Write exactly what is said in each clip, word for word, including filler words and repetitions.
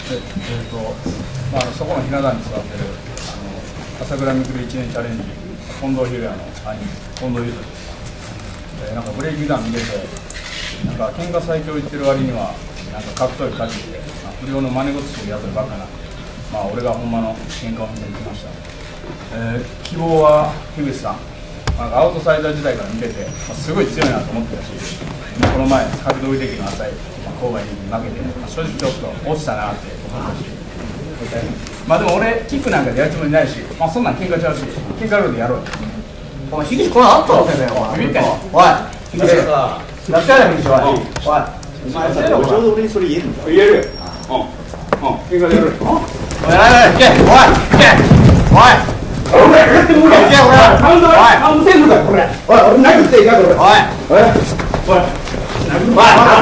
えっと、まあ、そこのひな壇に座ってるあの朝倉未来いちねんチャレンジ近藤裕也の兄近藤裕太です。でなんかブレイキンダウン見ててなんか喧嘩最強言ってる割にはなんか格闘技勝ちで、まあ、不良の真似事してるやつばっかな、まあ、俺がほんまの喧嘩を見てきました。えー、希望は樋口さん、なんかアウトサイダー時代から見てて、まあ、すごい強いなと思ってたし、この前格闘技的の浅い郊外に負けて、まあ、正直ちょっと落ちたなって思ったし、まあでも俺キックなんかでやるつもりないし、まあそんなん喧嘩ちゃうし、喧嘩ルールでやろうよ。 お前、樋口これあったわけだよ。おい、樋口さ、やってやれ、樋口、おい。おい、お前、ちょうど俺にそれ言えるんだ。 言えるよ。うん。うん。喧嘩でやるよ。 おい、やれ、いけ、おい、いけ、おい。おい、やってもいいか、いけ、おい。カウント、カウントせんのか、これ。おい、俺殴っていいか、これ。おい。おい。おい。おい、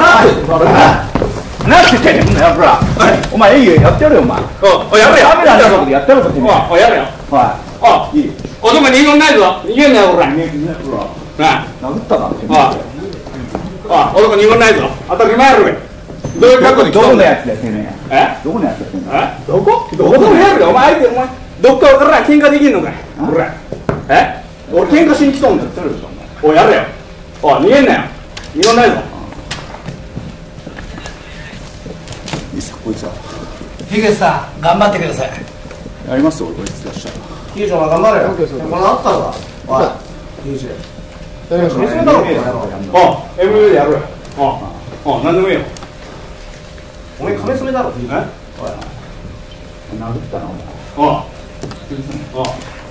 なんて言ってんねん、やぶら。お前、いいよ、やってやるよ、お前。 おい、やるよ。 ダメなんだぞ、やってやるぞ、君。 おい、やるよ。 おい。 おい、いい。男逃げんないぞ。逃げんなよ、ほら。 逃げんなよ、ほら。殴ったな、君。 おい。おい、男逃げんないぞ。当たり前やろが。どういう格好で来たんだよ。 どこのやつだよ、てめえ。 え？ どこのやつだよ、てめえ。 え？どこ？どこの部屋でお前相手お前どっかわからん喧嘩できんのかい。ほら。え？俺喧嘩しに来とんだよ。おい、やれよ。おい、逃げんなよ。逃げんないぞ。 いいっすか、こいつは。 樋口さん、頑張ってください。 やりますよ、こいつ出したら。 樋口、お前頑張れよ。これあったのか。おい、樋口。やりましょう。娘だろ、これ。 おう、エムエム でやろうよ。おう、おう、なんでもいいよ。 お前、亀爪だろ、樋口。 え？ おい。殴ったな、お前。 おう。おう。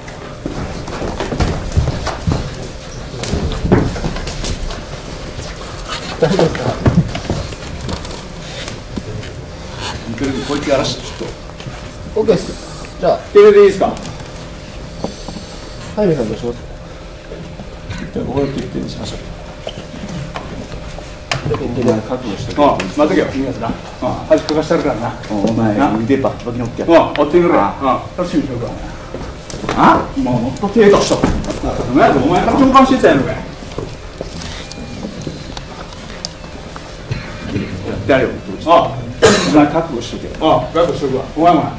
大丈夫ですか。こいつやらして、ちょっと。オッケーです。じゃあ、 それでいいですか。 ハイメさんどうします。じゃあ、ここで決定にしましょう。お前覚悟してる。 うん、待っとけよ、君やつな。うん、端っこかしてるからな。 お前、腕バッキバキに折ってやる。 うん、追ってくれ。うん、楽しみにしようか。 あ、もうもっと手出した。 お前お前から共感してたやろかい。 やってやるよ。 ああ。 お前覚悟しとけよ。 ああ、覚悟しとくわ。お前もな。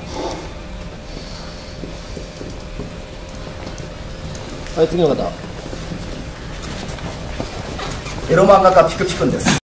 はい、次の方。 エロ漫画家ピクピクンです。